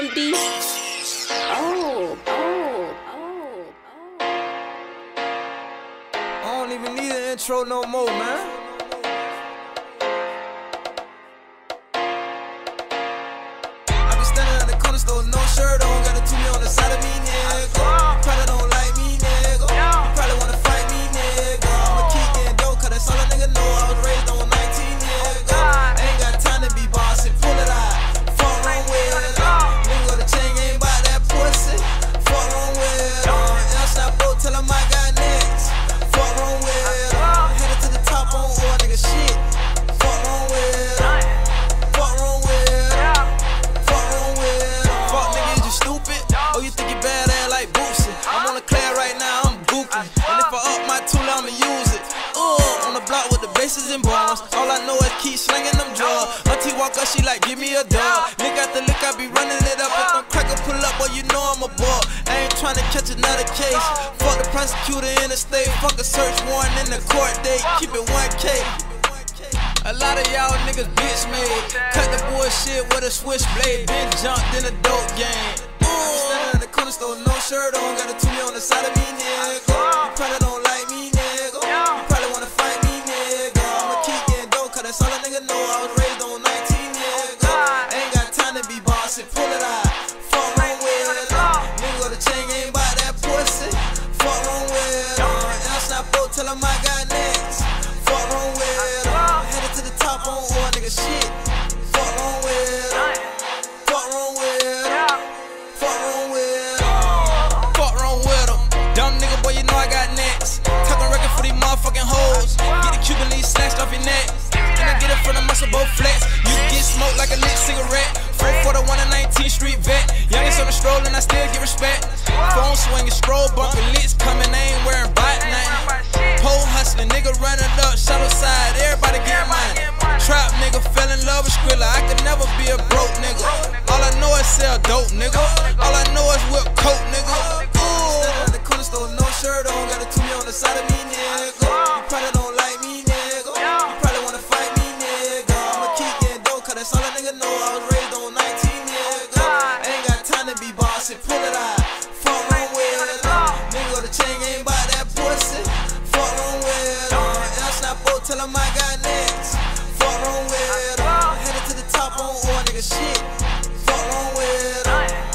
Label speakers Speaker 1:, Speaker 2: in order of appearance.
Speaker 1: DMD.
Speaker 2: I don't even need an intro no more, man. I be standing at the corner store, no shirt on, got a 2 me on the side of me, nigga. You probably don't like me, nigga. You probably wanna fight me, nigga. I'ma keep getting dope, cause that's all a nigga know. I was raised on 19, nigga. Ain't got time to be bossy, pull it out. Fuck wrong with it. Nigga, the chain ain't about that pussy. Fuck wrong with it. Else I broke till I might got next. Fuck wrong with it. Headed to the top on oil, nigga, shit. Fuck wrong with it. Fuck wrong with it. Fuck wrong with it. Fuck nigga, is you stupid? Oh, you think you badass like Boosie? I'm on the clear right now, I'm gooking. And if I up my tool, I'ma use it. On the block with the bases and bombs. All I know is keep slinging them drugs. Auntie walk up, she like, give me a dog. Lick out the lick, I be running it up. If I'm cracker pull up, boy, you know I'm a ball. I ain't tryna catch another case. Fuck the prosecutor in the state. Fuck a search warrant in the court date. Keep it 1K. A lot of y'all niggas bitch made. Cut the bullshit with a switchblade. Been jumped in a dope game. Standing at the corner store, no shirt on. Got a 2 me on the side of me, nigga. You probably don't like me, nigga. You probably wanna fight me, nigga. I'ma keep getting dope, cause that's all a nigga know. I was raised on 19, nigga. Ain't got time to be bossy, pull it out. Fuck wrong with it. Nigga, the chain ain't about that pussy. Fuck wrong with it. Else I broke till I might got next. Fuck wrong with it. Headed to the top on oil, nigga, shit. Fuck wrong with it. Fuck wrong with it. Fuck wrong with it. Fuck wrong with them. Dumb nigga, boy, you know I got next. Talking record for these motherfucking hoes. Get a Cuban leaf snatched off your neck. And I get it from the muscle, both flex. You get smoked like a lit cigarette. 441 and 19th Street vet. Youngest on the stroll and I still get respect. Phone swinging, stroll bumping, licks coming, I ain't wearing bot nothing. Pole hustling, nigga running up, shadow side, everybody get mine. Trap nigga, fell in love with Skrilla, I could never be a broke nigga. All I know is sell dope, nigga. All I know is whip coat, nigga. Standing at the corner store, no shirt on, got a 2 me on the side of me, nigga. You probably don't like me, nigga. You probably wanna fight me, nigga. I'ma keep getting dope, cause that's all a nigga know. I was raised on 19, nigga. Ain't got time to be bossy, pull it out. Fuck wrong with it. Nigga, the chain ain't about that pussy. Fuck wrong with it. Else I broke till I might got next. Fuck wrong with it. Headed to the top on oil, nigga, shit. Fuck wrong with it.